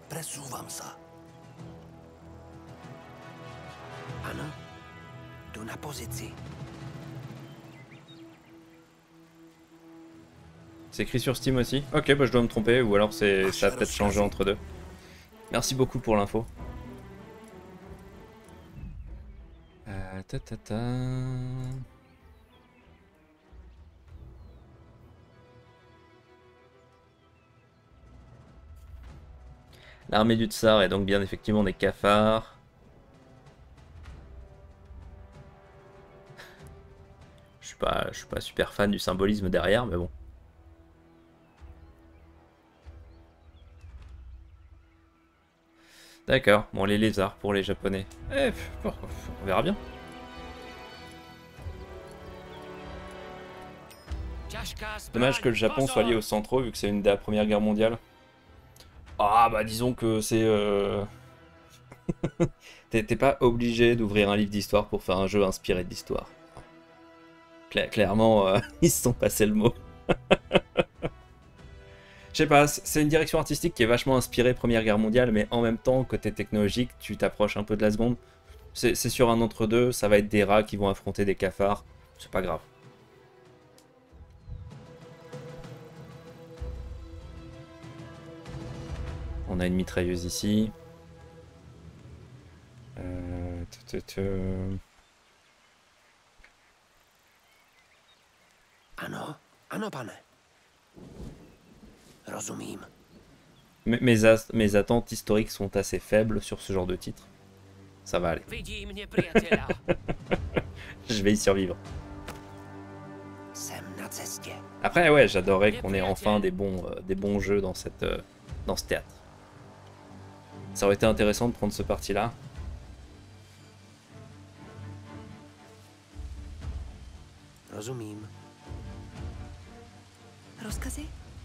Presúvam sa. Ano, tu na pozici. C'est écrit sur Steam aussi. Ok, bah je dois me tromper, ou alors ça a peut-être changé entre deux. Merci beaucoup pour l'info. Ta ta ta. L'armée du tsar est donc bien effectivement des cafards. Je suis pas super fan du symbolisme derrière, mais bon. D'accord, bon les lézards pour les japonais. On verra bien. Dommage que le Japon soit lié au Centro vu que c'est une de la Première Guerre mondiale. Ah bah disons que c'est... T'es pas obligé d'ouvrir un livre d'histoire pour faire un jeu inspiré de l'histoire. Clairement, ils se sont passés le mot. Je sais pas, c'est une direction artistique qui est vachement inspirée Première Guerre mondiale, mais en même temps, côté technologique, tu t'approches un peu de la seconde. C'est sur un entre-deux, ça va être des rats qui vont affronter des cafards, c'est pas grave. On a une mitrailleuse ici. Ano, ano, pane. Rozumím. Mes attentes historiques sont assez faibles sur ce genre de titre. Ça va aller. Je vais y survivre. Après, ouais, j'adorerais qu'on ait enfin des bons jeux dans ce théâtre. Ça aurait été intéressant de prendre ce parti-là. Rozumím. Rozkazy?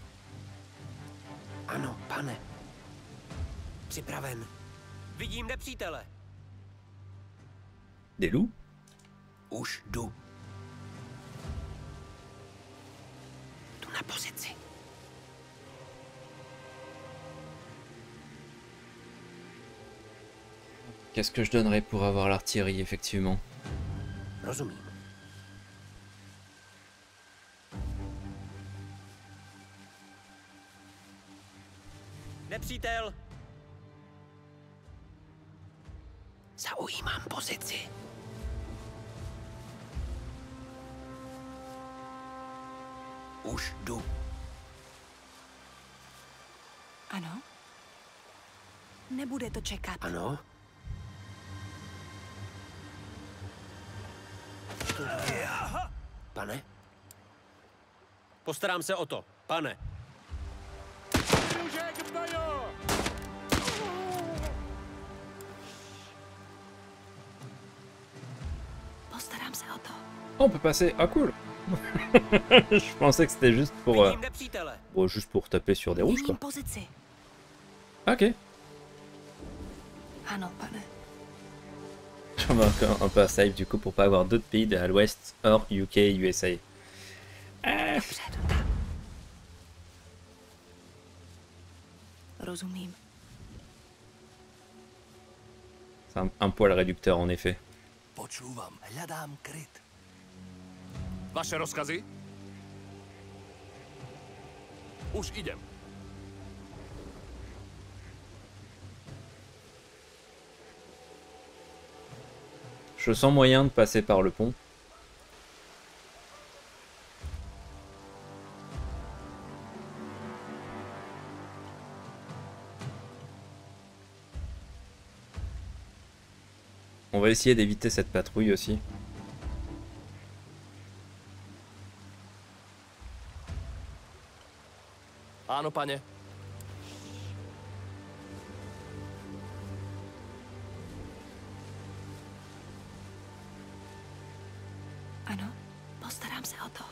Ano, pane. Připraven. Vidím nepřítele. Des loups? Už jdu. Tu na pozici. Qu'est-ce que je donnerais pour avoir l'artillerie, effectivement? Rozumím. Nepřítel. Zaujímám pozici. Už jdu. Ano? Nebude to čekat. Ano? Pane? Postarám se o to, pane. Postarám se o to. Oh, on peut passer. Ah, cool. Je pensais que c'était juste pour... Bon, juste pour taper sur des rouges, quoi. Pozici. Ok. Ano, pane. J'en vais encore un peu à save du coup pour pas avoir d'autres pays de l'Ouest hors UK, USA. Rozumím. C'est un poil réducteur en effet. Počúvam, hľadám kryt. Vaše rozkazy? Už idem. Je sens moyen de passer par le pont. On va essayer d'éviter cette patrouille aussi. Áno, pane. Ano, postarám se o to.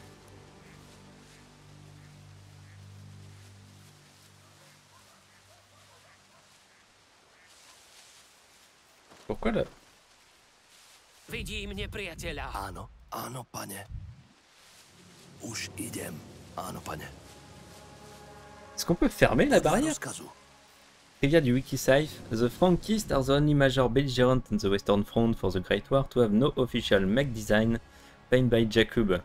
Pourquoi là? Vidím nepriateľa. Áno, áno, pane. Už idem. Áno, pane. Est-ce qu'on peut fermer la barrière? Rozkazu. Trivia du Wikisite. The Frankists are the only major belligerent on the Western Front for the Great War to have no official mech design painted by Jakub.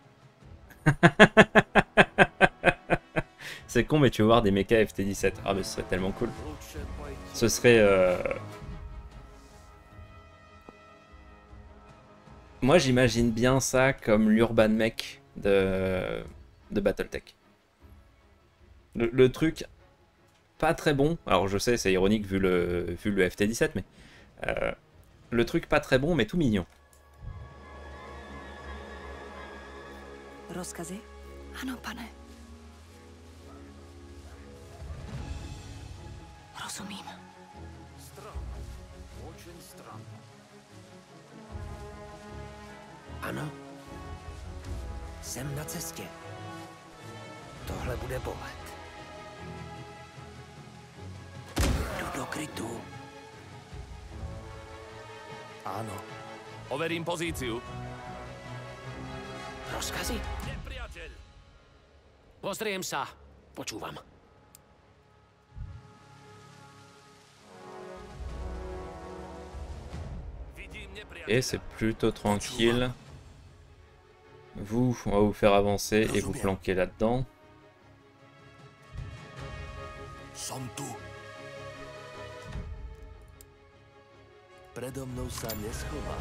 C'est con, mais tu vas voir des mechas FT-17. Ah, mais ce serait tellement cool. Ce serait... Moi, j'imagine bien ça comme l'Urban Mech de Battletech. Le truc pas très bon. Alors, je sais, c'est ironique vu le FT-17, mais... le truc pas très bon, mais tout mignon. Rozkazy? Ano, pane. Rozumím. Ano. Jsem na cestě. Tohle bude bolet. Jdu do krytu. Áno. Overím pozíciu. Rozkazy? Nepriateľ! Pozriem sa. Počúvam. Vidím nepriateľa. Et c'est plutôt tranquille. Vous, on va vous faire avancer et vous planquer là-dedans. Som tu. Predo mnou sa neschová.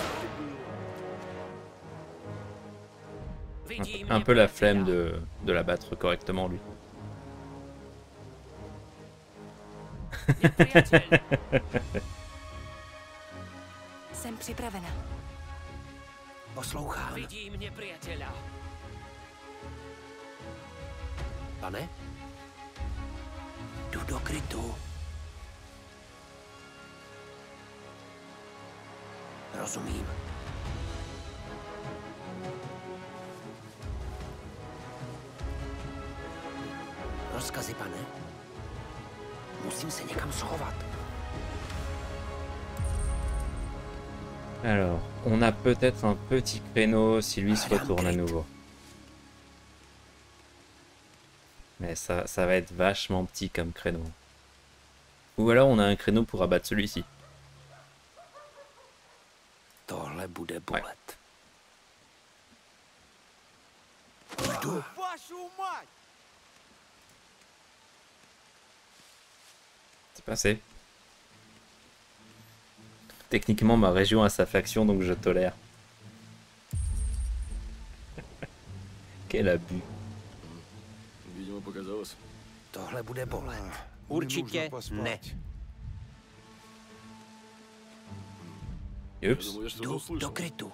Un peu la flemme de la battre correctement, lui. Jsem připravena. Poslouchám. Vidím nepriateľa. Pane? Jdu do krytu. Rozumím. Rozkazy, pane? Musím se někam schovat. Alors, on a peut-être un petit créneau si lui se retourne à nouveau. Mais ça va être vachement petit comme créneau. Ou alors on a un créneau pour abattre celui-ci. Tohle bude bolet. Jdu. C'est passé. Techniquement, ma région a sa faction, donc je tolère. Quel abus. Tohle bude bolet. Určitě ne. Oups. Jdu do krytu.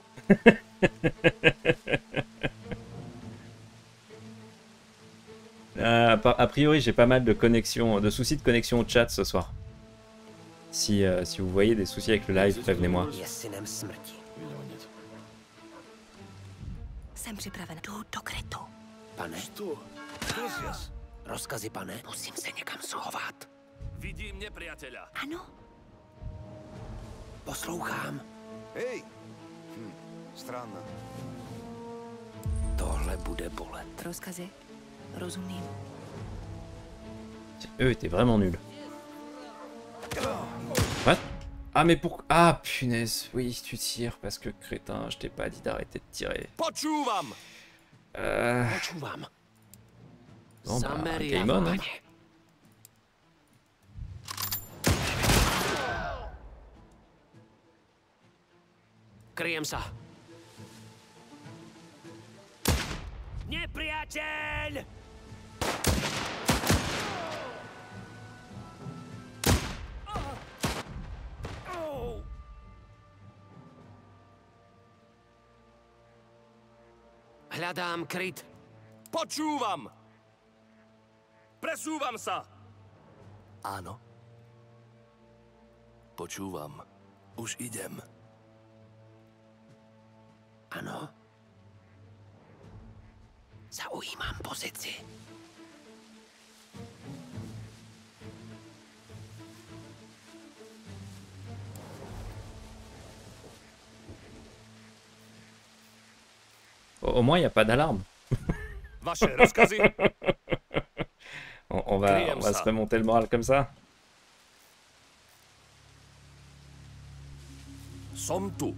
A priori, j'ai pas mal de connexion, de soucis de connexion au chat ce soir. Si vous voyez des soucis avec le live, prévenez-moi. Je synem smrti. Jsem připravena. Jdu do krytu. Pane? Rozkazy, pane? Musím se někam schovat. Vidím nepriateľa. Ano. Poslouchám. Hej! Странно. Tohle bude bolet. Rozkazy? Rozumím. Eux étaient vraiment nuls. What? Ah mais pourquoi? Ah punaise, oui tu tires parce que crétin, je t'ai pas dit d'arrêter de tirer. Počúvam! Počúvam. Bon bah, Zameriavam, game on, hein. pane. Kryjem sa. Nepriateľ! Hľadám kryt. Počúvam! Presúvam sa! Áno. Počúvam. Už idem. Áno. Zaujímam pozici. Au moins il n'y a pas d'alarme. Vaše rozkazy? On va se remonter le moral comme ça. Som tu.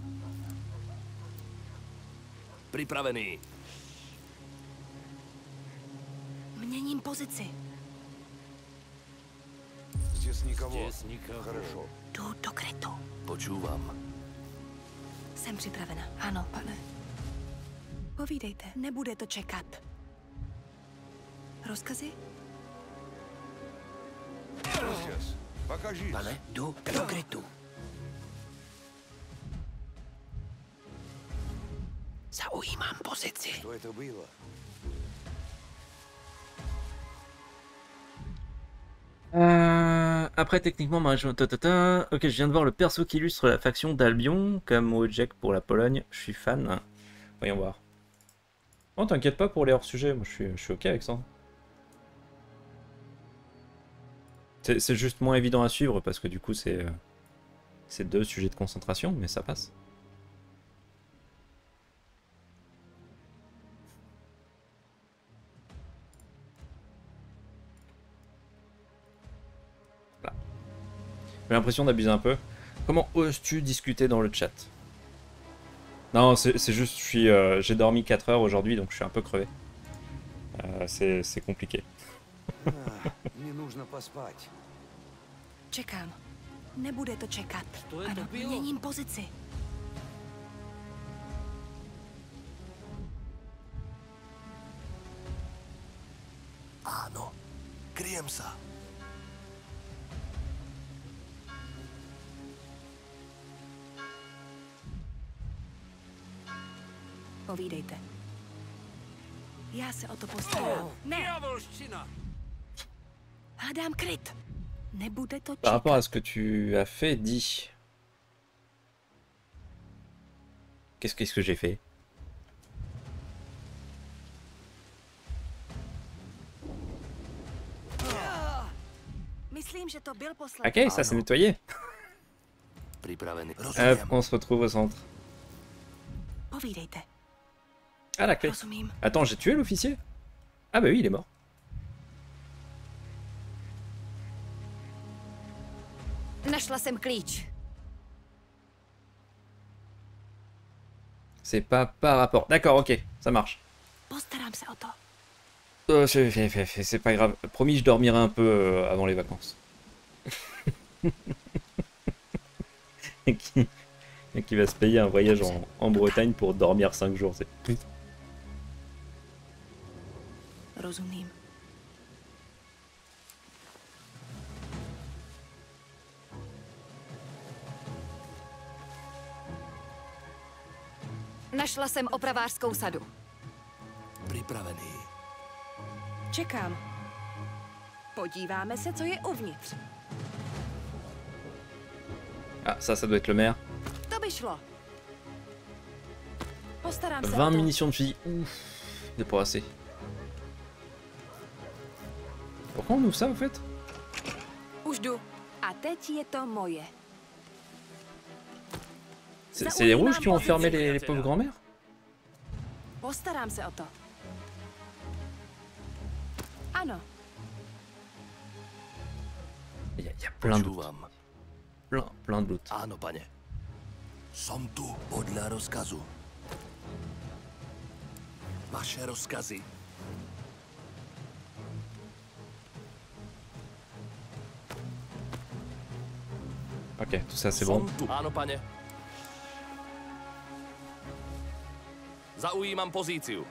Připravený. Měním pozici. Здесь никого. Здесь никого. Хорошо. Jdu do krytu. Počúvam. Jsem připravena. Ano, pane. Povídejte, nebude to čekat. Rozkazy? Что здесь? Покажись. Pane, jdu do krytu. Zaujímám pozici. Что это было? Après, techniquement, ok, je viens de voir le perso qui illustre la faction d'Albion, comme Wojciech pour la Pologne. Je suis fan. Voyons voir. Oh, t'inquiète pas pour les hors-sujets, moi je suis ok avec ça. C'est juste moins évident à suivre parce que du coup c'est deux sujets de concentration, mais ça passe. Là. J'ai l'impression d'abuser un peu. Comment oses-tu discuter dans le chat? Non, c'est juste, j'ai dormi 4 heures aujourd'hui, donc je suis un peu crevé. C'est compliqué. Мне нужно поспать. Čekám. Nebude to čekat. To je to Ano, bylo. měním pozici. Áno. Kryjem sa. Povídejte. Já se o to postarám. Ne, Diavolština! hledám kryt. Nebude to Par čekat. rapport à ce que tu as fait, dis. Qu'est-ce que j'ai fait? Myslím, že to byl poslední. Ok, ça c'est nettoyé. Připravený. Hop, Rozumiem. on se retrouve au centre. Povídejte. Ah, la clé. Rozumím. Attends, j'ai tué l'officier? Ah bah oui, il est mort. Našla jsem klíč. C'est pas par rapport. D'accord, ok, ça marche. Postarám se o to. C'est pas grave. Promis, je dormirai un peu avant les vacances. et qui va se payer un voyage en Bretagne pour dormir 5 jours. Rozumím. Našla jsem opravářskou sadu. Připravený. Čekám. Podíváme se, co je uvnitř. Ah, ça doit être le maire. To by šlo. Postarám se 20 o to. munitions de fusil. Ouf, c'est pas assez. Pourquoi on ouvre ça en fait? Už jdu. A teď je to moje. C'est les rouges qui ont enfermé les pauvres grands-mères? Postarám se o to. Ano, Il y a plein de loot. Počúvam. Plein de loot. Áno, pane. Som tu podľa rozkazu. Vaše rozkazy. Ok, tout ça c'est Som bon. tu. Áno, pane. Zaujímam pozíciu.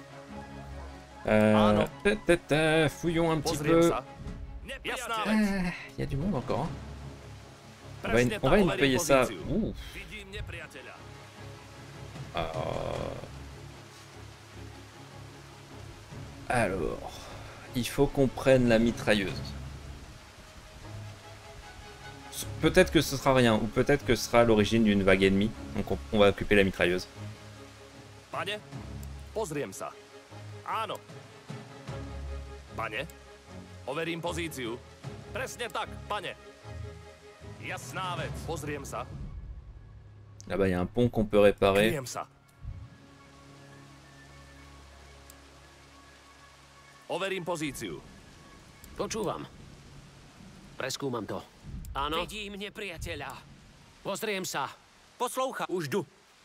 Ano. Fouillons un petit Pozriem peu. sa. Jasná vec. Il y a du monde encore. Hein. Presne On va tak, une payer overím ça. pozíciu. Ouh. Vidím nepriateľa. Alors, il faut qu'on prenne la mitrailleuse. Peut-être que ce sera rien, ou peut-être que ce sera l'origine d'une vague ennemie. Donc on va occuper la mitrailleuse. Pane, pozriem sa. Áno. Pane, overím pozíciu. Presne tak, pane. Jasná vec. Pozriem sa. Là-bas, il y a un pont qu'on peut réparer. Kryjem sa. Overím pozíciu. Počúvam. Preskúmam to. Áno? Vidím nepriateľa. Pozriem sa. Poslouchám. Už jdu.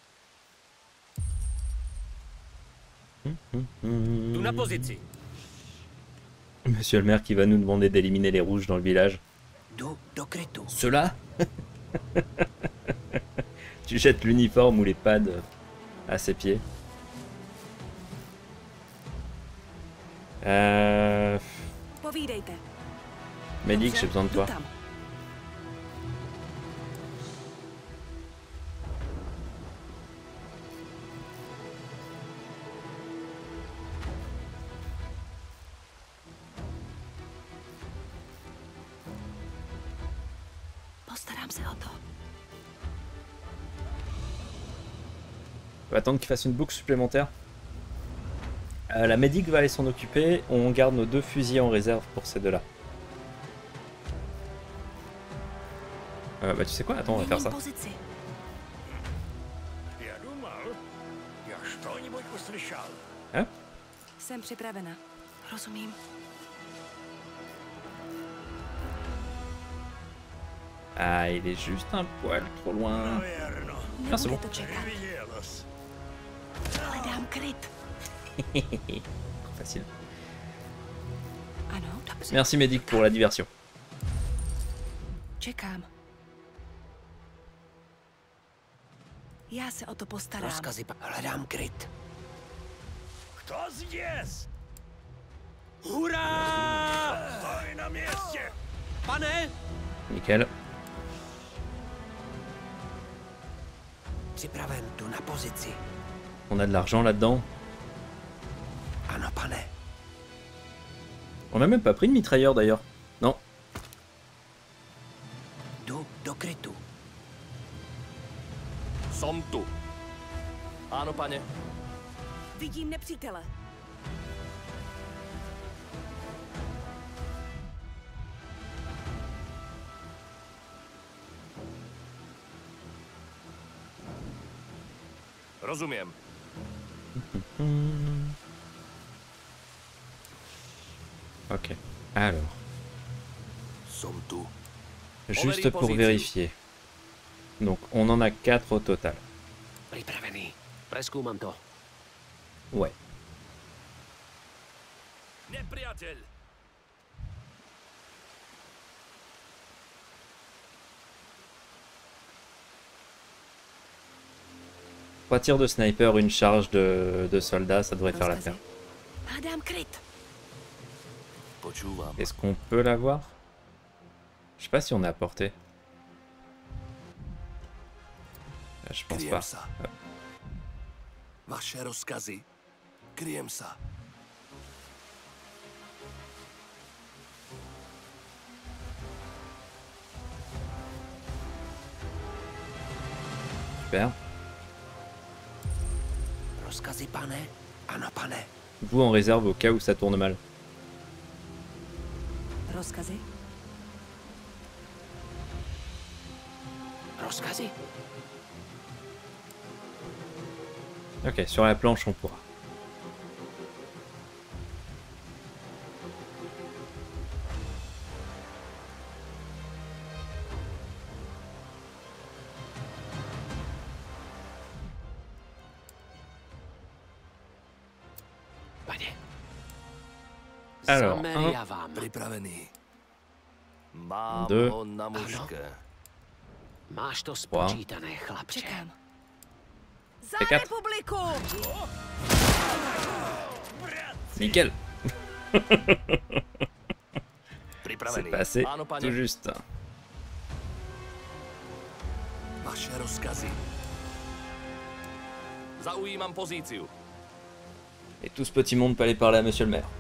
Tu na pozici. Monsieur le maire qui va nous demander d'éliminer les rouges dans le village. Jdu do krytu. Ceux-là. Tu jettes l'uniforme ou les pads à ses pieds. Povídejte. Médic, Dobře, j'ai besoin de jdu toi. tam. Postarám se o to. On va attendre qu'il fasse une boucle supplémentaire. La médic va aller s'en occuper. On garde nos 2 fusils en réserve pour ces deux-là. Bah tu sais quoi? Attends, on va faire ça. Měním pozici. Hein? Jsem připravena. Rozumím. Ah, il est juste un poil trop loin. Ah, c'est bon. Nebude to čekat. Hledám kryt. Trop facile. Ano, dobře. Merci médic pour la diversion. Čekám. Já se o to postarám. Rozkazy. Hledám kryt. Kto zvěz? Hurá! Stoj na městě! Pane! Nickel. Připraven, jdu na pozici. On a de l'argent là-dedans. Ano, pane. On a même pas pris de mitrailleur d'ailleurs. Non. Jdu do krytu. Som tu. Áno, pane. Vidím nepřítele. Rozumiem. Ok. Alors. Som tu. Juste pour vérifier. Donc on en a 4 au total. Připravený. Preskúmam to. Ouais. Nepriateľ. Trois tirs de sniper, une charge de soldats, ça devrait faire l'affaire. Hledám kryt. Počúvam. Est-ce qu'on peut l'avoir? Je sais pas si on est à portée. Je pense Kryjem pas. sa. Vaše rozkazy. Kryjem sa. Super. Rozkazy, pane? Ano, pane. Vous en réserve au cas où ça tourne mal. Rozkazy? Rozkazy? Ok, sur la planche on pourra. Pane. Alors, Zameriavám. Pripravený. Mám Deux. ho na muške. Máš to spočítané, chlapče. Čekám. Za Čekat. republiku! Nickel. Pripravený. C'est passé Áno, pane. tout juste. Vaše rozkazy. Zaujímam pozíciu. Et tout ce petit monde peut aller parler à monsieur le maire.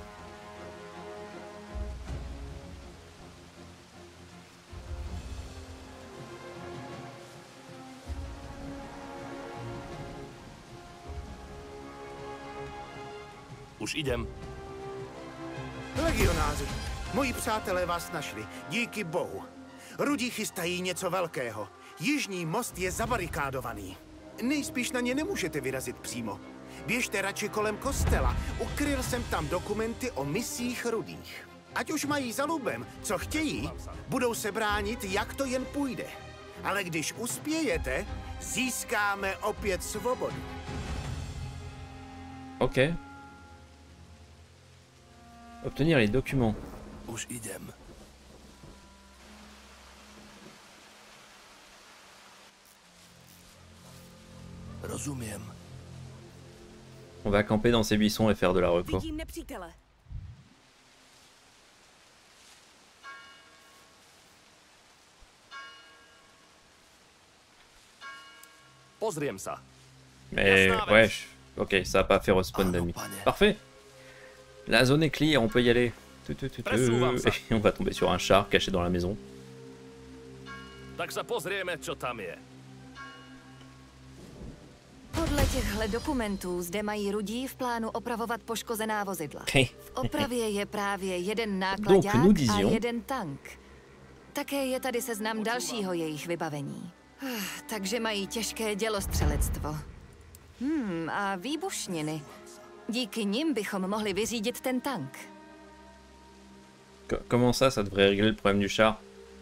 Už idem. Legionáři, moji přátelé vás našli, díky bohu. Rudí chystají něco velkého. Jižní most je zabarikádovaný. Nejspíš na ně nemůžete vyrazit přímo. Běžte radši kolem kostela, ukryl jsem tam dokumenty o misích Rudých. Ať už mají za lubem, co chtějí, budou se bránit, jak to jen půjde. Ale když uspějete, získáme opět svobodu. Ok. Obtenir les documents. Už idem. Rozumím. On va camper dans ces buissons et faire de la reco. Vidím nepřítele. Pozriem sa. Mais Jasná ouais, vec. ok, ça va pas faire respawn Ano, d'ennemis. pane. Parfait. La zone est clear, on peut y aller. Presúvam sa. Et on va tomber sur un char caché dans la maison. Tak sa pozrieme, čo tam je. Podle těchhle dokumentů zde mají Rudí v plánu opravovat poškozená vozidla. V opravě je právě jeden náklaďák nous a disions- jeden tank. Také je tady seznam dalšího jejich vybavení. Takže mají těžké dělostřelectvo. A výbušniny. Díky nim bychom mohli vyřídit ten tank. Comment ça, ça devrait régler le problème du char?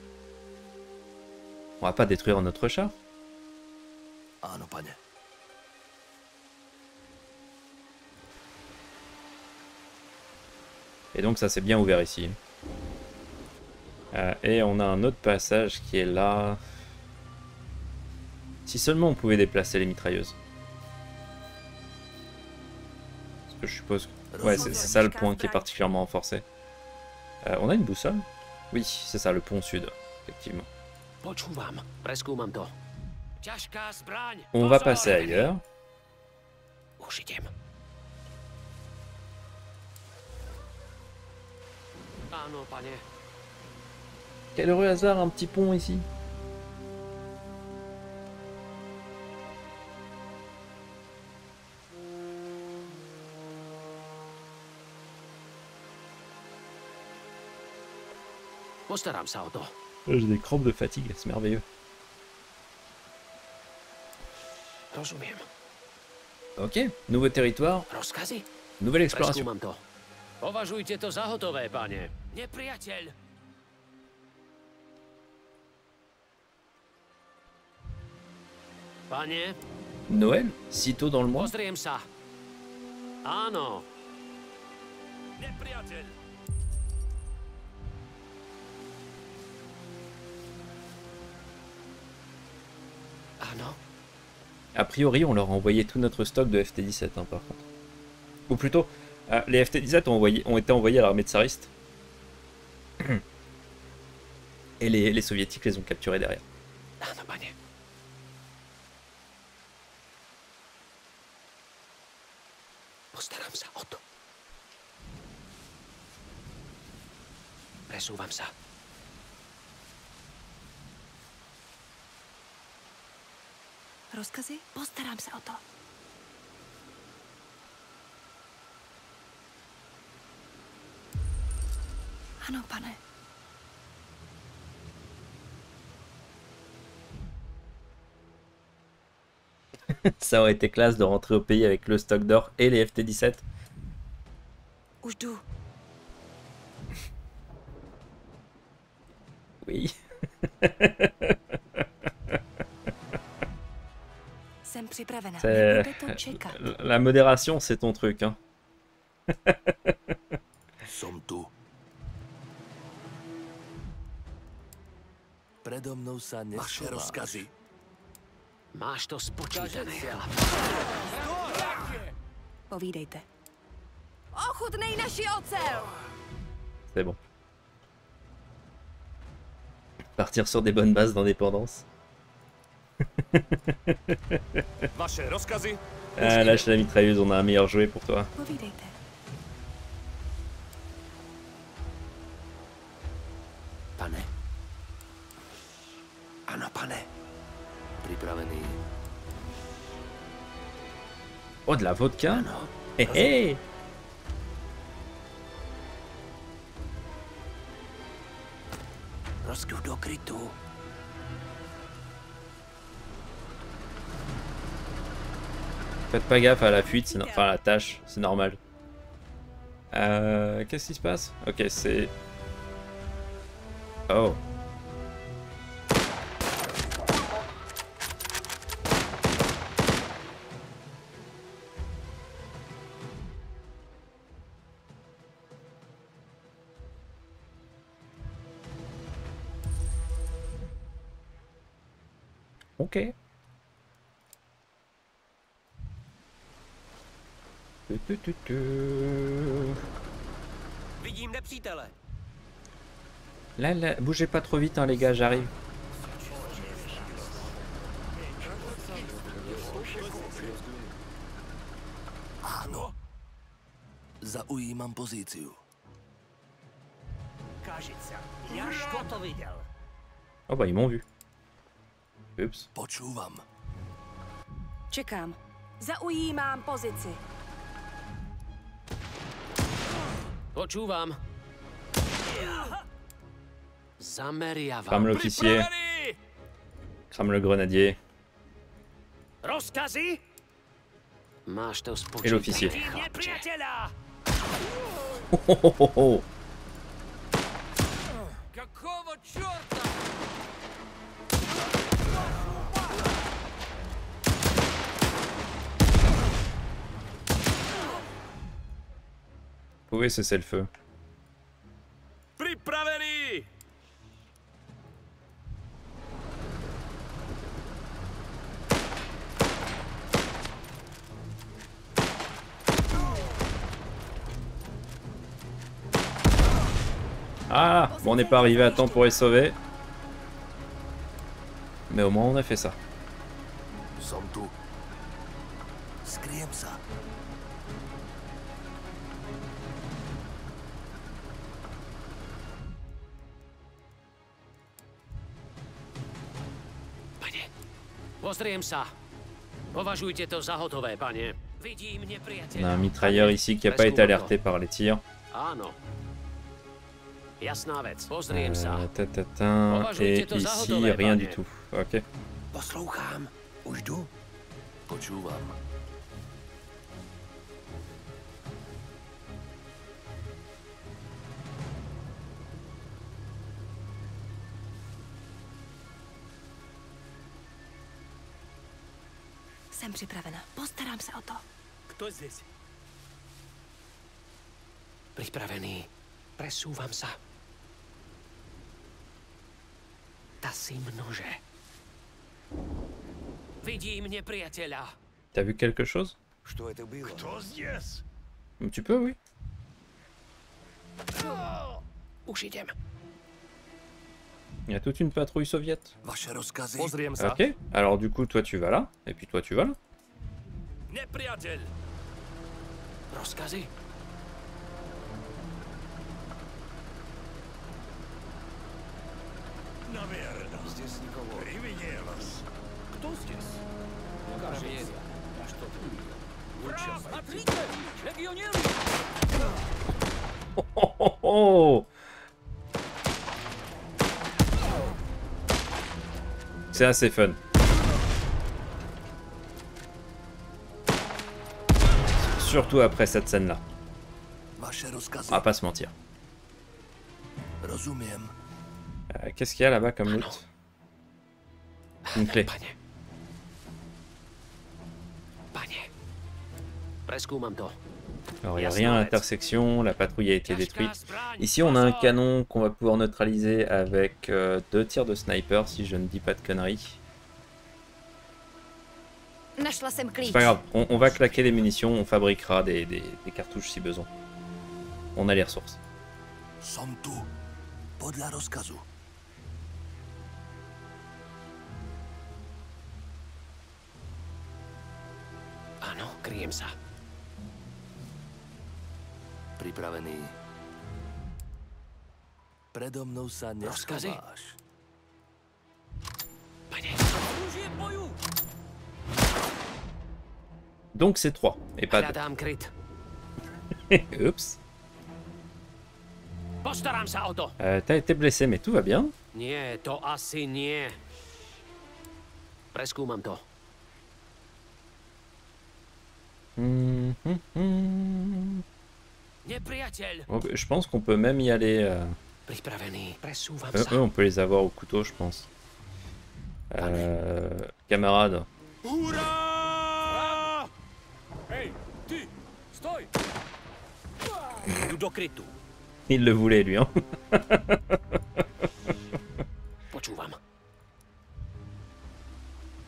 On va pas détruire notre char? Áno, pane. Et donc ça c'est bien ouvert ici. Et on a un autre passage qui est là. Si seulement on pouvait déplacer les mitrailleuses. Parce que je suppose que... Ouais, c'est ça le point qui est particulièrement renforcé. On a une boussole? Oui, c'est ça, le pont sud, effectivement. Počúvam. Preskúmam to. Ťažká zbraň. On va Pozor! passer ailleurs. Už idem. Áno, pane. Quel heureux hasard, un petit pont ici. Postarám sa o to. J'ai des crampes de fatigue, c'est merveilleux. Rozumiem. Ok, nouveau territoire, Rozkazy? nouvelle exploration. Preskúmam to. Považujte to za hotové, pane. Nepriateľ. Pane, Noël? Si tôt dans le mois? pozriem sa. Áno. Nepriateľ. Áno. A priori, on leur a envoyé tout notre stock de FT-17, hein, par contre. Ou plutôt, les FT-17 ont été envoyés à l'armée tsariste. Et les soviétiques les ont capturés derrière. Áno, pane. Postaram sa o to. Presúvam sa. Rozkazy? Postarám se o to. Ano, pane. Ça aurait été classe de rentrer au pays avec le stock d'or et les FT-17. Už jdu. Oui. Jsem připravena. C'est- Nebude to čekat. La modération, c'est ton truc, hein. Som tu. Predo mnou sa Vaše neschováš. rozkazy. Máš to spočítané, chlap. Povídejte. Ochutnej naši ocel! C'est bon. Partir sur des bonnes bases d'indépendance. Vaše rozkazy? Ah, lâche la mitrailleuse, on a un meilleur jouet pour toi. Povídejte. Pane. Áno, pane. Pripravený. Oh, de la vodka? Áno. Hé hé! Rozkýv do krytu. Faites pas gaffe à la fuite, enfin à la tâche, c'est normal. Qu'est-ce qui se passe? Ok, c'est... Oh. Ok. Vidím nepřítele. Là, bougez pas trop vite, hein, les gars, j'arrive. Áno. Zaujímam pozíciu. Kažica. Jaško to viděl. Oh bah ils m'ont vu. Ups. Počúvam. Čekám. Zaujímám pozici. Počúvam. Zameriavam. Crame l'officier. Crame le grenadier. Rozkazy? Máš to Et spočítat. l'officier. Nepriateľa! Oh, oh, oh, oh, oh. Какого черта? Vous pouvez cesser le feu. Pripravený! Ah, bon, on n'est pas arrivé à temps pour les sauver. Mais au moins on a fait ça. Som tu. Skriem sa. Pane, pozriem sa. Považujte to za hotové, pane. Vidím On a nepriateľa. un mitrailleur ici qui n'a pas été alerté par les tirs. Áno. Jasná vec. Pozriem sa. Et ici, rien du tout. Ok. Poslouchám. Už jdu? Počúvam. Jsem připravena. Postarám se o to. Kto zdесь? Pripravený. Presúvam sa. Tasím nože. Vidím nepriateľa. T'as vu quelque chose? Что это было? Kto zdесь? Tu peux, oui. Už idem. Il y a toute une patrouille soviète. Vaše rozkazy? Pozriem sa. Ok. Alors du coup, toi tu vas là. Et puis toi tu vas là. Nepriateľ. Rozkazy? Здесь никого. Kto zdесь? Ukáže. Až to tu videl. Смотрите! Легионеры! Oh, oh, oh, oh. C'est assez fun. Surtout après cette scène-là. Vaše rozkazy? On va pas se mentir. Rozumiem. Qu'est-ce qu'il y a là-bas comme loot? Une clé. Pane. Pane. Preskúmam to. Alors il n'y a rien à l'intersection, la patrouille a été détruite. Ici on a un canon qu'on va pouvoir neutraliser avec 2 tirs de sniper si je ne dis pas de conneries. Našla jsem klíč. C'est pas grave, on va claquer les munitions, on fabriquera des cartouches si besoin. On a les ressources. Som tu. Podľa rozkazu. Áno, kryjem sa. Pripravený. Predo mnou sa Rozkazy? neschováš. Pane. Užije boju! Donc c'est 3 et pas 2. Hľadám kryt. Oups. Postaram sa o to. T'as été blessé mais tout va bien. Nie, to asi nie. Preskúmam to. Nepriateľ. Je pense qu'on peut même y aller. Pripravený. Presúvam Eux, sa. on peut les avoir au couteau, je pense. Camarade. Hej, ty! Stoj! Jdu do krytu. Il le voulait lui, hein. Počúvam.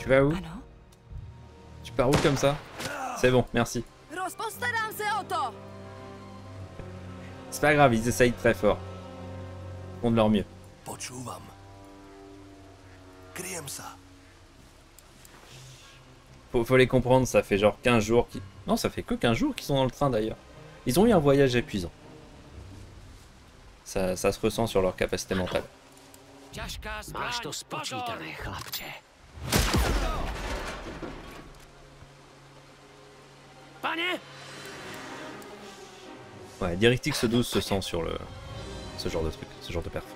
Tu vas où? Ano? Tu pars où comme ça? C'est bon, merci. Postarám se o to! C'est pas grave, ils essayent très fort. Ils font de leur mieux. Počúvam. Kryjem sa. Faut les comprendre, ça fait genre 15 jours qu'ils... Non, ça fait que 15 jours qu'ils sont dans le train d'ailleurs. Ils ont eu un voyage épuisant. Ça se ressent sur leur capacité mentale. Máš to spočítané, chlapče. Pane! Ouais, DirectX 12 se sent sur ce genre de truc, ce genre de perf.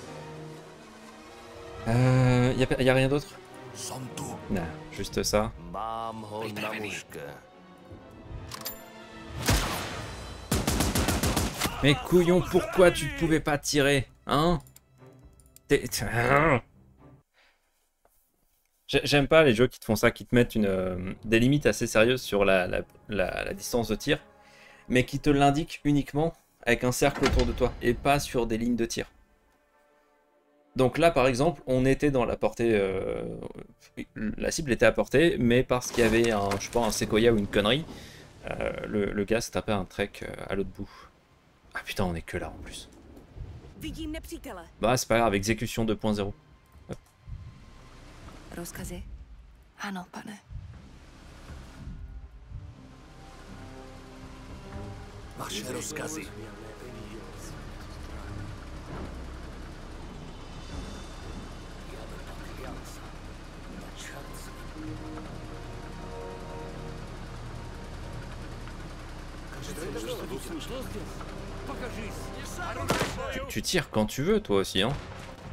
Y a rien d'autre? Som tu. Non, juste ça. Mám ho na muške. Mais couillon, pourquoi tu ne pouvais pas tirer? Hein? J'aime pas les jeux qui te font ça, qui te mettent des limites assez sérieuses sur la distance de tir, mais qui te l'indiquent uniquement avec un cercle autour de toi, et pas sur des lignes de tir. Donc là, par exemple, on était dans la portée... la cible était à portée, mais parce qu'il y avait je sais pas, un séquoia ou une connerie, le gars se tapait un trek à l'autre bout. Ah putain, on est que là en plus. Vidím nepřítele. Bah c'est pas grave, exécution 2.0. Rozkazy? Ano, pane. Vaše rozkazy. Tu tires quand tu veux, toi aussi, hein.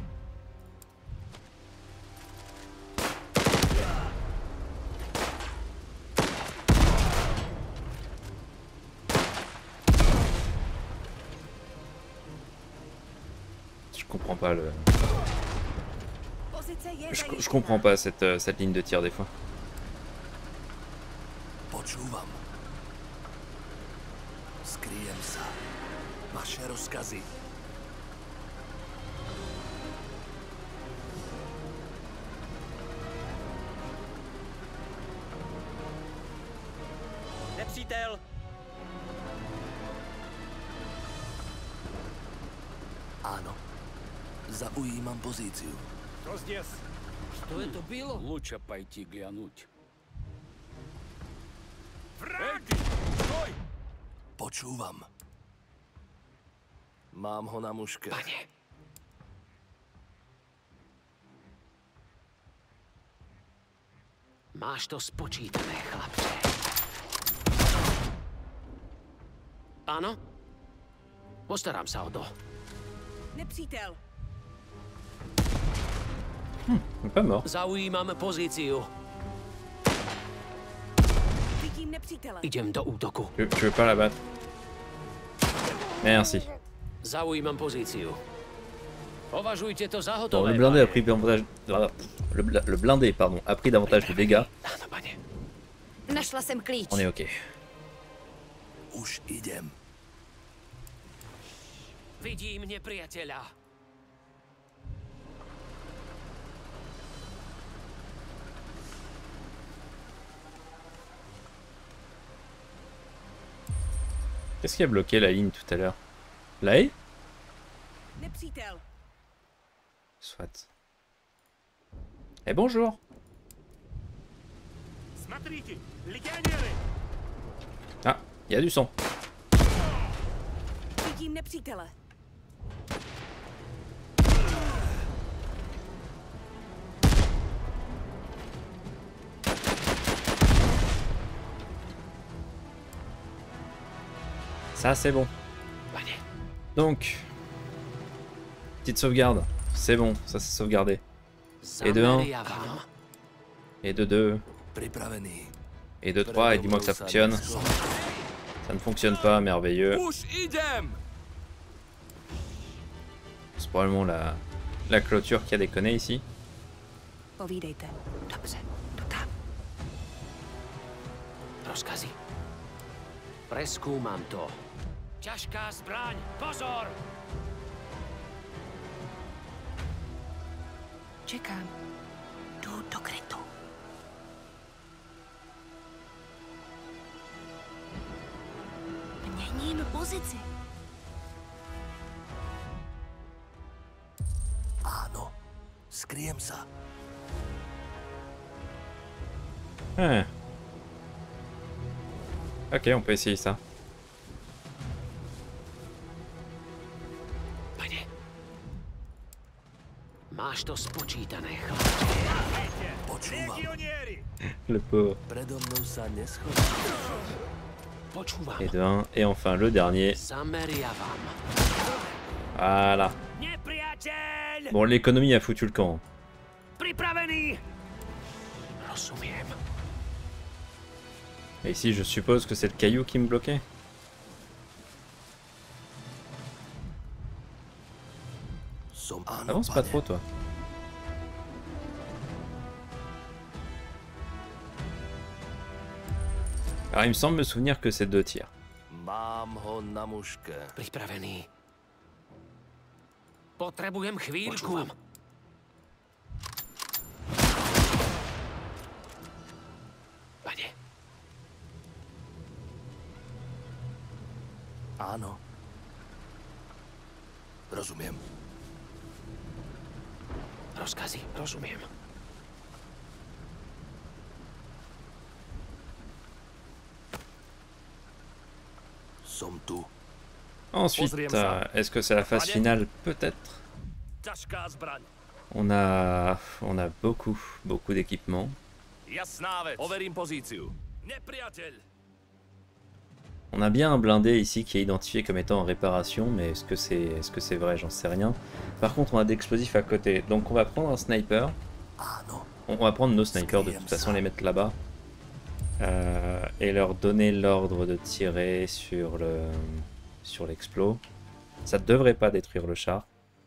Je comprends pas le... Pozice je Je comprends pas cette ligne de tir des fois. Počúvam. Skryjem sa. Vaše rozkazy. Nepřítel! Áno. Zaujímam pozíciu. Что это было? Лучше пойти глянуть. Počúvam. Mám ho na muške. Pane! Máš to spočítané, chlapče. Ano? Postarám sa o to. Nepřítel. Pas mort. Zaujímam pozíciu. Vidím nepřítele. Idem do útoku. Tu veux pas la battre? Merci. Zaujímam pozíciu. Považujte to za Bon, hotové, le blindé a pane. pris davantage... Le blindé, pardon, a pris davantage de dégâts. Áno, pane. Našla jsem klíč. On est ok. Už idem. Vidím nepriateľa. Qu'est-ce qui a bloqué la ligne tout à l'heure? La haie? Nepřítel. Soit. Eh bonjour. Ah, il y a du sang. Vidím nepřítele. Ça c'est bon. Pane. Donc, petite sauvegarde. C'est bon, ça c'est sauvegardé. Et de 1. Zameriavam. Et de 2. Pripravený. Et de 3. Et dis-moi que ça fonctionne. Ça ne fonctionne pas, merveilleux. Už idem! C'est probablement la clôture qui a déconné ici. Povídejte. Dobře, jdu tam. Rozkazy. Preskúmam to. Ťažká zbraň, pozor! Čekám. Jdu do krytu. Měním pozici. Áno, skryjem sa. Ok, on peut essayer ça. Pane. Máš to spočítané, chlapče. Počúvam. Le pauvre. Predo mnou sa neschodí. Počúvam. Et de 1. Et enfin le dernier. Zameriavam. Voilà. Nepriateľ! Bon, l'économie a foutu le camp. Pripravený! Rozumiem. Et ici, je suppose que c'est le caillou qui me bloquait. Som áno, Avance pas pane. trop, toi. Alors, il me semble me souvenir que c'est 2 tirs. Mám ho na muške. Pripravený. Potrebujem chvíľku. Počúvam. Pane, Áno. Rozumiem. rozkazy, rozumiem. Som tu. Ensuite, est-ce que c'est la phase finale? Peut-être. Ťažká zbraň. On a beaucoup d'équipements. Jasná vec. Overím pozíciu. Nepriateľ. On a bien un blindé ici qui est identifié comme étant en réparation, mais est-ce que c'est vrai? J'en sais rien. Par contre, on a d'explosifs à côté, donc on va prendre un sniper. Áno. On va prendre nos snipers de toute façon, les mettre là-bas. Et leur donner l'ordre de tirer sur l'explos. Ça devrait pas détruire le char.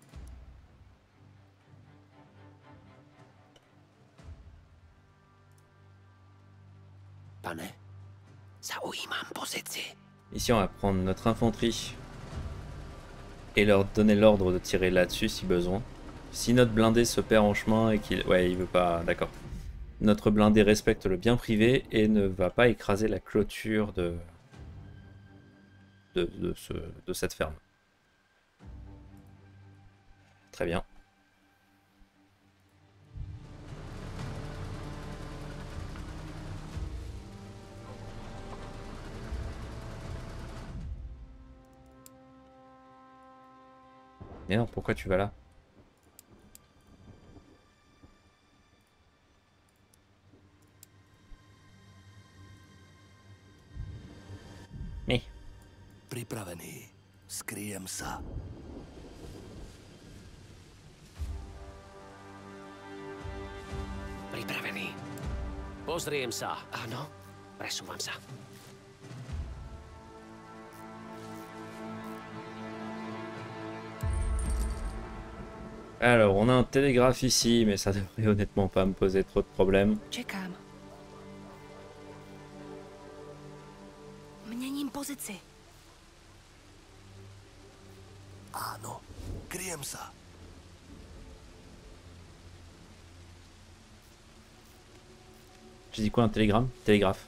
Pane, zaujímam pozici. Ici, on va prendre notre infanterie et leur donner l'ordre de tirer là-dessus si besoin. Si notre blindé se perd en chemin et qu'il... Ouais, il veut pas... D'accord. Notre blindé respecte le bien privé et ne va pas écraser la clôture de cette ferme. Très bien. Mais non, pourquoi tu vas là? Mais... Pripravený. Skryjem sa. Pripravený. Pozriem sa. Áno, presúvam sa. Alors, on a un télégraphe ici, mais ça devrait honnêtement pas me poser trop de problèmes. Čekám. Měním pozici. Áno. Kryjem sa. J'ai dit quoi, un télégramme? Télégraphe.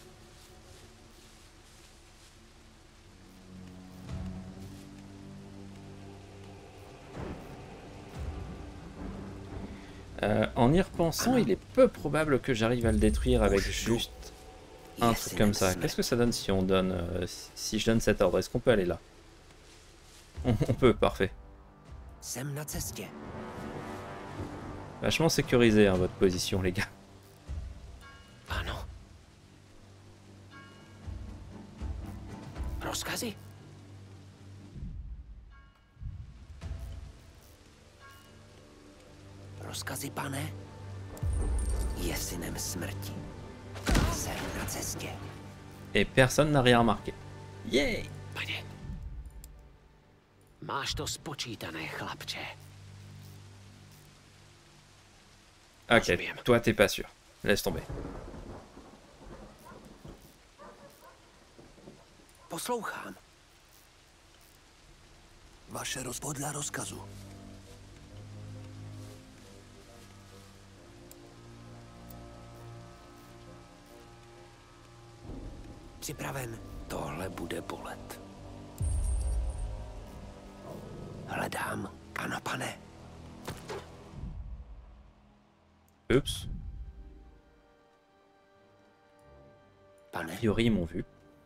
En y repensant, il est peu probable que j'arrive à le détruire avec juste un truc comme ça. Qu'est-ce que ça donne si on donne, si je donne cet ordre? Est-ce qu'on peut aller là? On peut, parfait. Jsem na cestě. Vachement sécurisé, hein, votre position, les gars. Áno. Rozkazy? Rozkazy, pane? Je synem smrti. Jsem na cestě. Et personne n'a rien remarqué. Yeah! Pane. Máš to spočítané, chlapče. Ok, toi t'es pas sûr. Laisse tomber. Poslouchám. Vaše podľa rozkazu. Připraven. Tohle bude bolet. Hledám pana, pane. Oups. A priori, ils m'ont vu.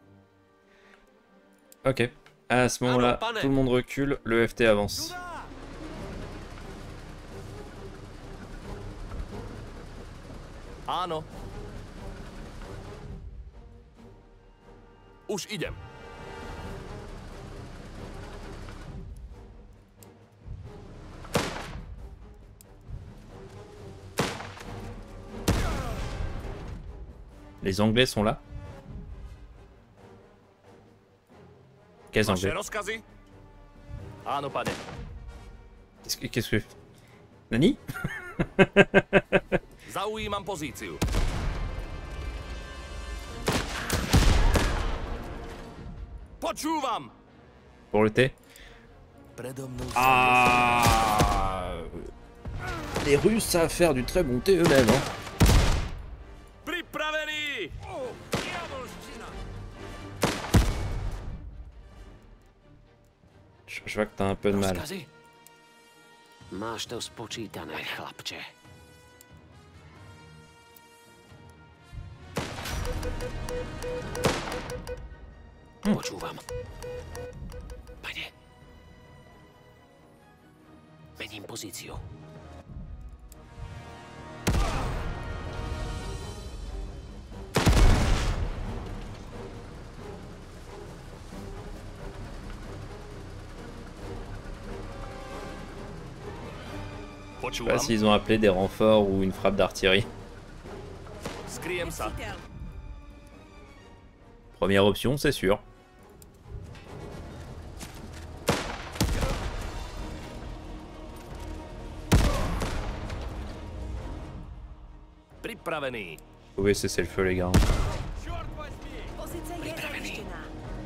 Ok. À ce moment-là, tout le monde recule, le FT avance. Áno. Už idem. Les Anglais sont là. Quels Vaše Anglais? rozkazy? Áno, pane. Qu'est-ce que... Nani? Zaujímam pozíciu. Počúvam! Pour le thé? Predo mnou Ah, les Russes savent faire du très bon thé eux-mêmes. Hein. Pripravený! Je vois que t'as un peu de mal. Rozkazy? Máš to spočítané, chlapče. Počúvam. Pane. Mením pozíciu. Je sais pas s'ils ont appelé des renforts ou une frappe d'artillerie. Skryjem sa. Première option, c'est sûr. Pripravený. Vous pouvez cesser le feu, les gars. Pozice je zajištěná.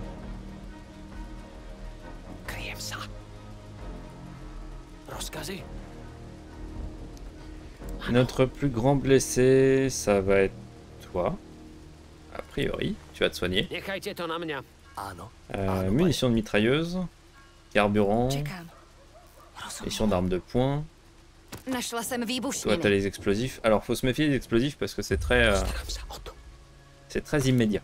Kryjem sa. Rozkazy? Notre plus grand blessé, ça va être toi. A priori, tu vas te soigner. Nechajte to na mňa. Áno. Munitions de mitrailleuse, carburant, Čekám. munitions d'armes de poing. Našla jsem Toi, výbušniny. t'as les explosifs. Alors, faut se méfier des explosifs parce que c'est très immédiat.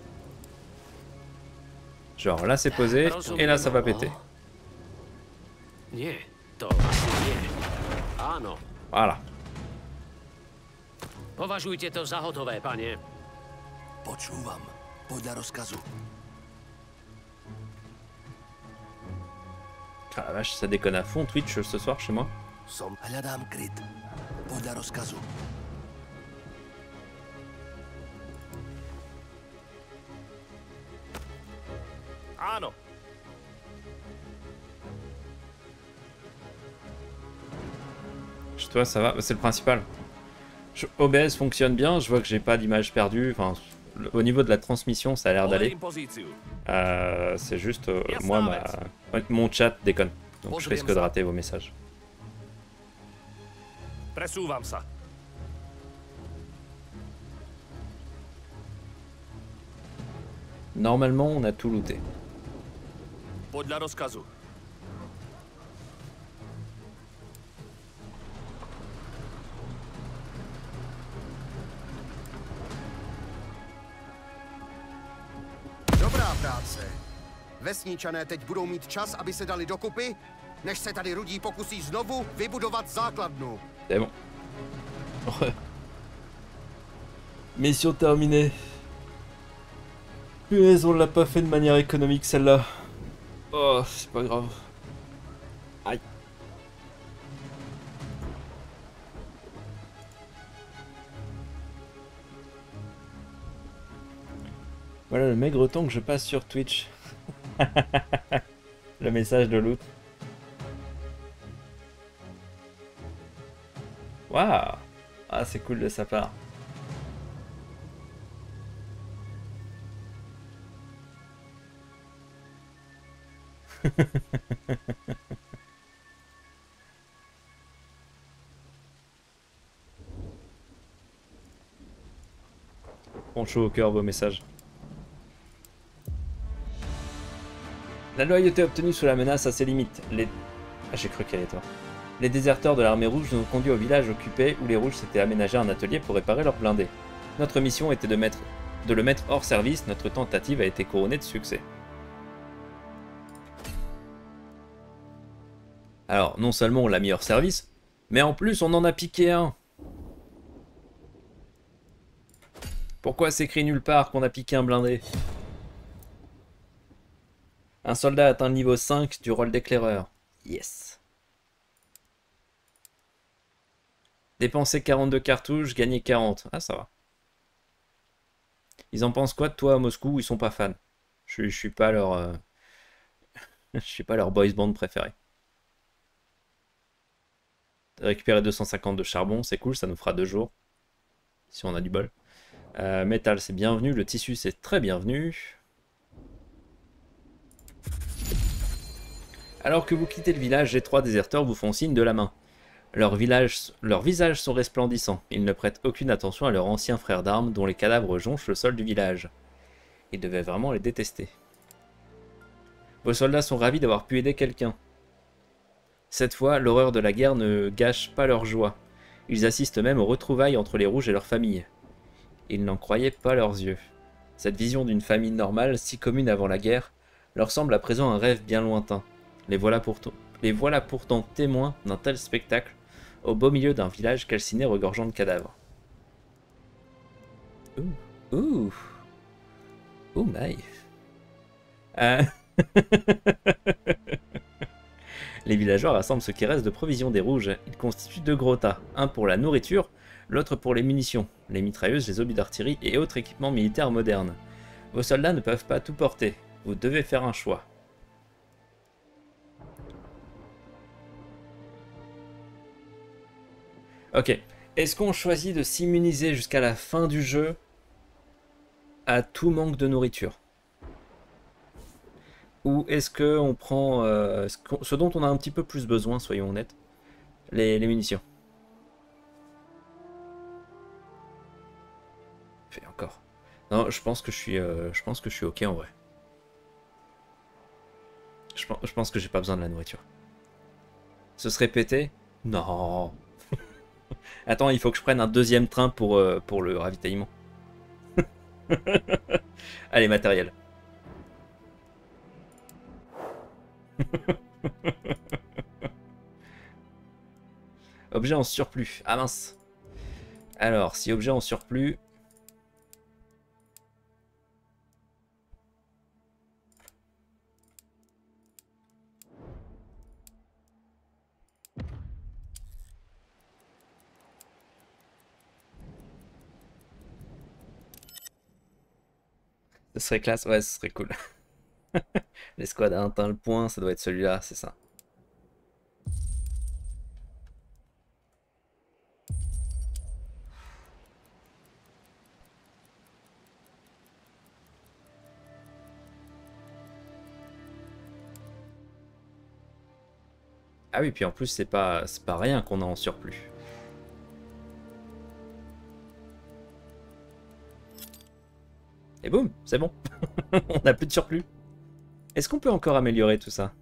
Genre là, c'est posé et là, ça va péter. Nie, to asi nie. Áno. Voilà. Považujte to za hotové, pane. Počúvam. Podľa rozkazu. Ah la vache, ça déconne à fond Twitch ce soir chez moi. Hľadám kryt. Podľa rozkazu. Áno. Chez toi, ça va, c'est le principal. OBS fonctionne bien, je vois que j'ai pas d'image perdue. Enfin, au niveau de la transmission, ça a l'air d'aller. Overím pozíciu. C'est juste, moi, mon chat déconne. Donc je risque de rater vos messages. Presúvam sa. Normalement, on a tout looté. Podľa rozkazu. Dobrá práce. Vesničané teď budou mít čas, aby se dali dokupy, než se tady Rudí pokusí znovu vybudovat základnu. C'est bon. Mission terminée. Punaise, on l'a pas fait de manière économique celle-là. Oh, c'est pas grave. Aïe. Voilà le maigre temps que je passe sur Twitch. Le message de loot. Waouh! Ah, c'est cool de sa part. Prends chaud au cœur vos messages. La loyauté obtenue sous la menace a ses limites. Ah, j'ai cru qu'elle était toi. Les déserteurs de l'armée rouge nous ont conduits au village occupé où les rouges s'étaient aménagé un atelier pour réparer leurs blindés. Notre mission était de le mettre hors service. Notre tentative a été couronnée de succès. Alors, non seulement on l'a mis hors service, mais en plus on en a piqué un. Pourquoi c'est écrit nulle part qu'on a piqué un blindé? Un soldat atteint le niveau 5 du rôle d'éclaireur. Yes. Dépenser 42 cartouches, gagner 40. Ah, ça va. Ils en pensent quoi de toi à Moscou? Ils sont pas fans. Je suis pas leur... je suis pas leur boys band préféré. Récupérer 250 de charbon, c'est cool, ça nous fera 2 jours. Si on a du bol. Métal, c'est bienvenu. Le tissu, c'est très bienvenu. Alors que vous quittez le village, les 3 déserteurs vous font signe de la main. Leurs visages sont resplendissants. Ils ne prêtent aucune attention à leurs anciens frères d'armes dont les cadavres jonchent le sol du village. Ils devaient vraiment les détester. Vos soldats sont ravis d'avoir pu aider quelqu'un. Cette fois, l'horreur de la guerre ne gâche pas leur joie. Ils assistent même aux retrouvailles entre les rouges et leurs familles. Ils n'en croyaient pas leurs yeux. Cette vision d'une famille normale, si commune avant la guerre, leur semble à présent un rêve bien lointain. Les voilà pourtant témoins d'un tel spectacle, au beau milieu d'un village calciné regorgeant de cadavres. Ouh my. Les villageois rassemblent ce qui reste de provisions des rouges. Ils constituent 2 gros tas, un pour la nourriture, l'autre pour les munitions, les mitrailleuses, les obus d'artillerie et autres équipements militaires modernes. Vos soldats ne peuvent pas tout porter. Vous devez faire un choix. Ok. Est-ce qu'on choisit de s'immuniser jusqu'à la fin du jeu à tout manque de nourriture? Ou est-ce qu'on prend ce dont on a un petit peu plus besoin, soyons honnêtes, les munitions? Fait encore. Non, je pense que je suis ok en vrai. Je pense que j'ai pas besoin de la nourriture. Ce serait pété? Non. Attends, il faut que je prenne un 2e train pour le ravitaillement. Allez, matériel. Objet en surplus. Ah mince. Alors, si objet en surplus... Ce serait classe, ouais, ce serait cool. L'escouade a atteint le point, ça doit être celui-là, c'est ça. Ah oui, puis en plus, c'est pas rien qu'on a en surplus. Et boum, c'est bon. On n'a plus de surplus. Est-ce qu'on peut encore améliorer tout ça?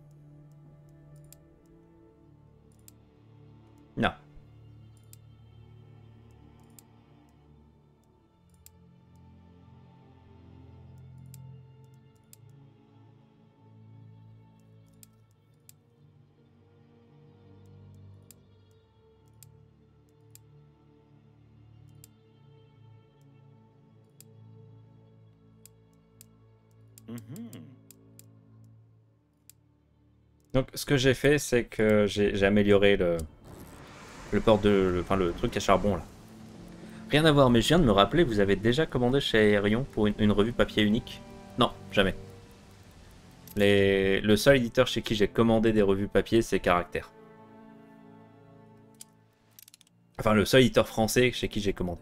Non. Donc ce que j'ai fait, c'est que j'ai amélioré le port enfin le truc à charbon là. Rien à voir, mais je viens de me rappeler, vous avez déjà commandé chez Aérion pour une revue papier unique? Non, jamais. Le seul éditeur chez qui j'ai commandé des revues papier, c'est Caractère. Enfin, le seul éditeur français chez qui j'ai commandé.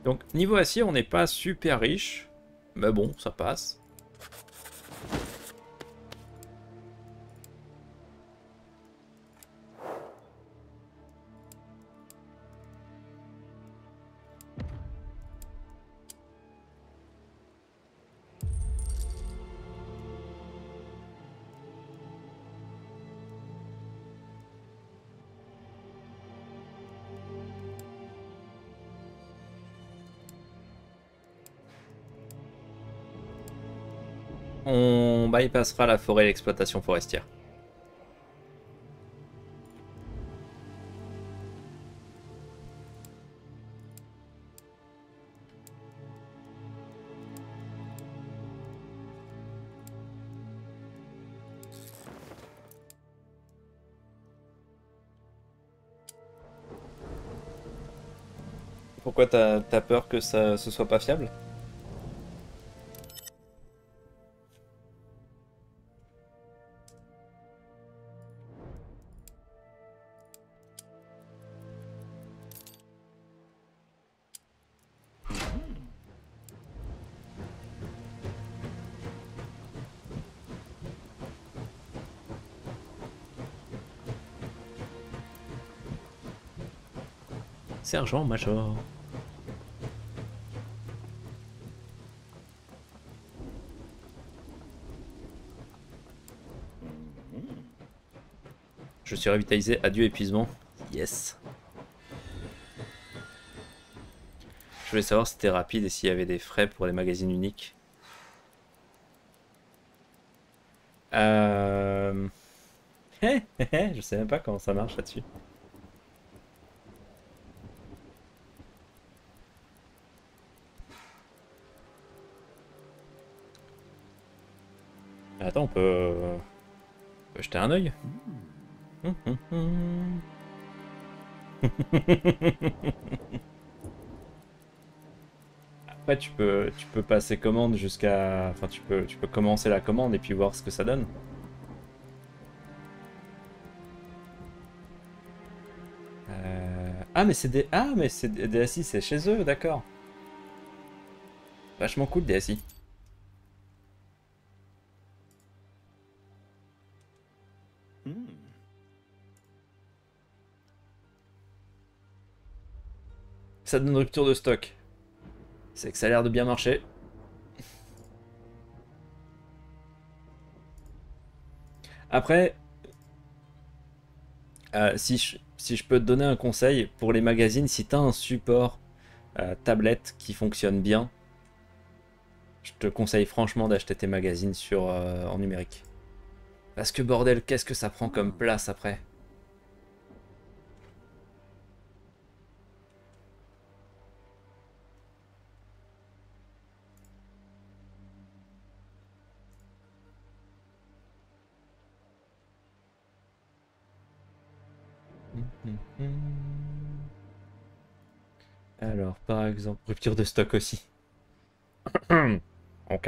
Donc niveau acier, on n'est pas super riche. Mais bon, ça passe. On bypassera la forêt et l'exploitation forestière. Pourquoi t'as peur que ça ce soit pas fiable? Sergent-major. Je suis revitalisé, adieu épuisement. Yes. Je voulais savoir si c'était rapide et s'il y avait des frais pour les magazines uniques. Je sais même pas comment ça marche là-dessus. Attends, on peut jeter un œil. Après, tu peux passer commande jusqu'à... Enfin, tu peux commencer la commande et puis voir ce que ça donne. Ah, mais c'est des... Ah, mais c'est des DSI, c'est chez eux, d'accord. Vachement cool, DSI. Ça donne rupture de stock. C'est que ça a l'air de bien marcher. Après, si je peux te donner un conseil pour les magazines, si tu as un support tablette qui fonctionne bien, je te conseille franchement d'acheter tes magazines en numérique. Parce que bordel, qu'est-ce que ça prend comme place après? Alors, par exemple, rupture de stock aussi. Ok.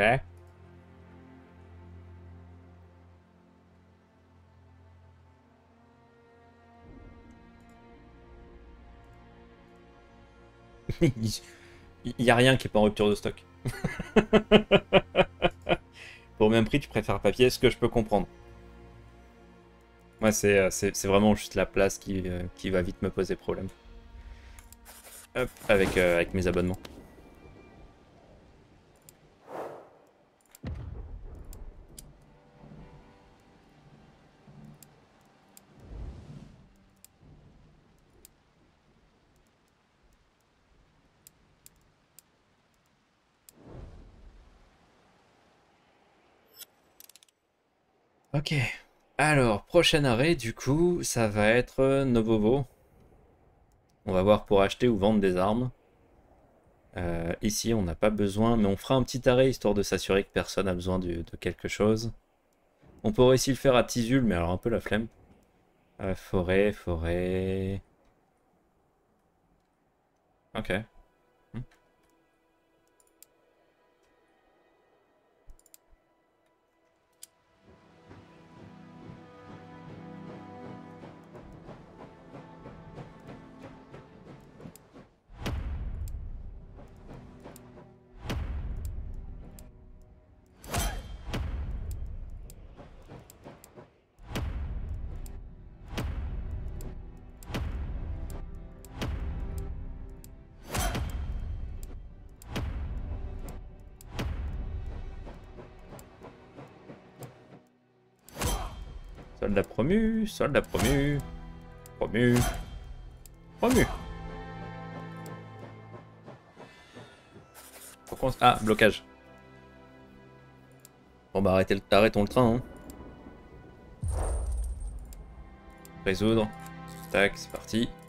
Il n'y a rien qui est pas en rupture de stock. Pour le même prix, tu préfères papier, ce que je peux comprendre. Moi, c'est vraiment juste la place qui va vite me poser problème. Hop, avec mes abonnements. Ok. Alors, prochain arrêt, du coup, ça va être Novovo. On va voir pour acheter ou vendre des armes. Ici, on n'a pas besoin, mais on fera un petit arrêt histoire de s'assurer que personne a besoin de quelque chose. On pourrait aussi le faire à Tizul, mais alors un peu la flemme. Forêt. Ok. Soldat promu, soldat promu. Promu. Promu. Ah, blocage. Bon bah arrêtons le train. Hein. Résoudre. Tac, c'est parti.